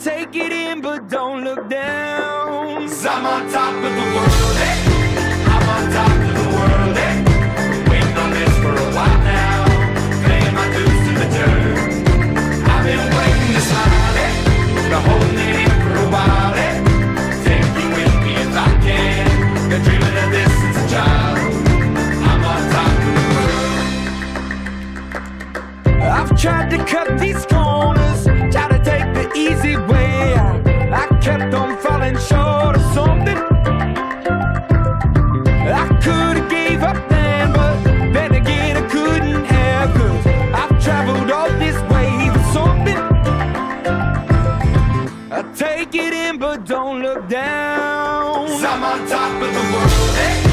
take it in, but don't look down. 'Cause I'm on top of the world, eh? I'm on top of the world, eh? Waiting on this for a while now, paying my dues to the dirt. I've been waiting to smile, eh? Been holding it in for a while, eh? Take you with me if I can. Been dreaming of this since a child. I'm on top of the world. I've tried to cut these corners, try to take the easy way. I kept on falling short of something. I could've gave up then, but then again I couldn't have. 'Cause I've traveled all this way for something. I take it in, but don't look down. 'Cause I'm on top of the world, eh?